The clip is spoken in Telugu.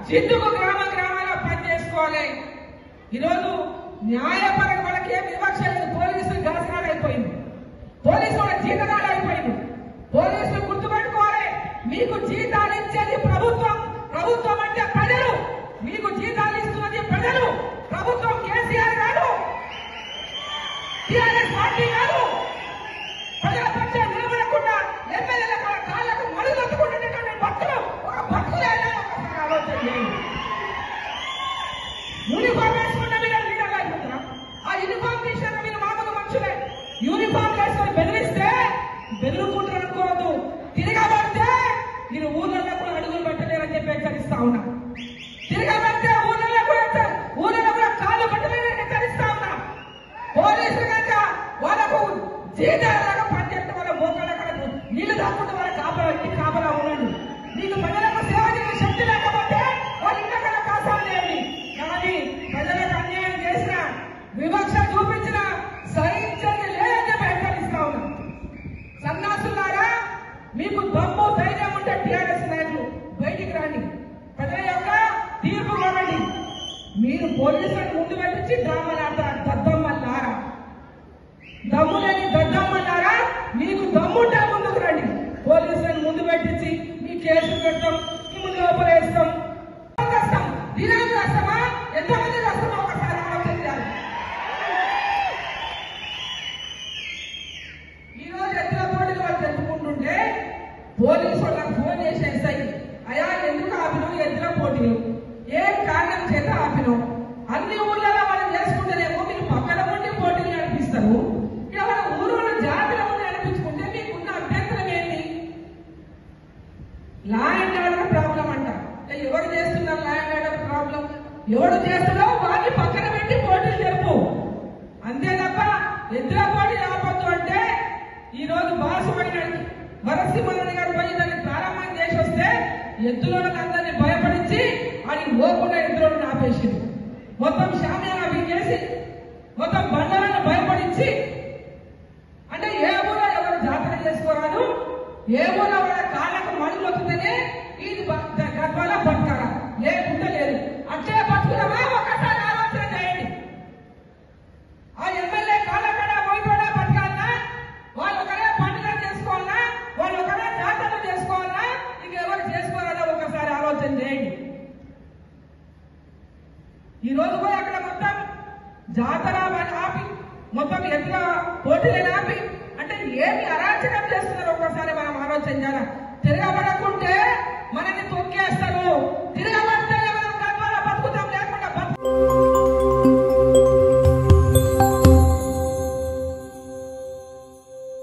జిద్దుకు గ్రామాల్లో పనిచేసుకోవాలి. ఈరోజు న్యాయపరంగా వాళ్ళకి ఏం వివక్ష లేదు. పోలీసులు గలసనాలు అయిపోయింది, పోలీసుల జీతనాలు అయిపోయింది. పోలీసులు గుర్తుపెట్టుకోవాలి, మీకు జీతాలు ఇచ్చేది ప్రభుత్వం. ప్రభుత్వం అంటే ప్రజలు. మీకు జీతాలు ఇస్తున్నది ప్రజలు. ప్రభుత్వం కేసీఆర్ కాదు, టీఆర్ఎస్ పార్టీ కాదు. ప్రజల పక్షాన్ని నిలబడకుండా ఎమ్మెల్యేల కాళ్ళకు మడుగొట్టుకుంటున్నటువంటి భక్తులు ఒక భక్తులైనా ఒకసారి ఆలోచన చేయండి. యూనిఫామ్ వేసుకున్న మీద లీడర్లు అయిపోతున్నా. ఆ యూనిఫామ్ తీసిన మీరు మామూలు మనుషులే. యూనిఫామ్ వేసుకొని బెదిరిస్తే బెదిరుకుంటారు అనుకోవద్దు. తిరగబడితే మీరు ఊళ్ళల్లో కూడా అడుగులు పెట్టలేరని చెప్పి హెచ్చరిస్తా ఉన్నా. తిరగబడితే ఊళ్ళల్లో కూడా కాళ్ళు పెట్టలేరని హెచ్చరిస్తా ఉన్నా. పోలీసులు కనుక వాళ్ళకు జీతాలాగా పనిచేస్తే వాళ్ళ మోకాళ్ళ కడకు నీళ్లు దాక్కుంటే వాళ్ళ కాపలా ఉండండి. మీకు ప్రజలకు సేవ చేసే శక్తి లేకపోతే వాళ్ళు ఇంట్లో కాసాలు చేయండి. కానీ ప్రజలకు అన్యాయం చేసిన, వివక్ష చూపించిన సహించండి లేదని చెప్పి హెచ్చరిస్తా ఉన్నా. సన్నాసులారా, మీకు దమ్ము ధైర్యం ఉంటే టీఆర్ఎస్ నాయకులు బయటికి రండి, ప్రజల యొక్క తీర్పు ఇవ్వండి. మీరు పోలీసులను ముందు పెట్టించి డ్రామాలు ఆడతారు. దద్దమ్మలారా, దమ్ము లేని దద్దమ్మలారా, మీకు దమ్ముంటే ముందుకు రండి. పోలీసులను ముందు పెట్టించి మీ కేసులు పెడతాం, మిమ్మల్ని లోపలేస్తాం. కష్టం, దినాలు కష్టమా, ఎంతమంది కష్టమా ఒకసారి ఆలోచించాలి. ఈరోజు ఎత్తుల పోటీలు వాళ్ళు తెచ్చుకుంటుంటే పోలీసు వాళ్ళకి ఫోన్ చేసి ఎస్ఐ, అయా ఎందుకు ఆపినావు ఎత్తుల పోటీలు, ఏం కారణం చేత ఆపినావు? అన్ని ఊళ్ళలో వాళ్ళు చేసుకుంటేనేమో మీరు పక్కన ఉండి పోటీలు నడిపిస్తారు. ఇక వాళ్ళ ఊళ్ళో జాతర ఉండి నడిపించుకుంటే మీకున్న అభ్యంతరం ఏంటి? లా అండ్ ఆర్డర్ ప్రాబ్లం అంట. ఎవరు చేస్తున్నారు లా అండ్ ఆర్డర్ ప్రాబ్లం? ఎవరు చేస్తున్నారో వాళ్ళని పక్కన పెట్టి పోటీలు జరుపు. అంతే తప్ప ఎద్దుల పోటీ ఆపొద్దు అంటే ఈ రోజు బాసుపడినాడు వరసింహారెడ్డి గారు పోయి దాన్ని ప్రారంభం చేసి వస్తే ఎద్దులను అందరినీ భయపడించి అది పోకుండా ఎద్దులను ఆపేసింది. మొత్తం శామ్యాన వీకేసి మొత్తం బండలను భయపడించి, అంటే ఏ ఊళ్ళో ఎవరు జాతర చేసుకోరాదు, ఏ ఊళ్ళో వాళ్ళ కాళ్ళకు మడుగులు వస్తుందనే ఇది గద్వాల బతకాల, లేకుండా లేదు. అట్లే బతుకుదామా ఒకసారి ఆలోచన చేయండి. ఆ ఎమ్మెల్యే కాళ్ళకడ పోయితోడా బతకాలన్నా, వాళ్ళు ఒకరే పండుగలు చేసుకోవాలన్నా, వాళ్ళు ఒకరే జాతరలు చేసుకోవాలన్నా, ఇంకెవరు చేసుకోవాలన్నా ఒకసారి ఆలోచన చేయండి. ఈ రోజు కూడా అక్కడ మొత్తం జాతర ఆపి, మొత్తం ఎట్ల పోటీలను ఆపి, అంటే ఏమి అరాచకం చేస్తున్నారో ఒకసారి మనం ఆలోచన చేయాలి.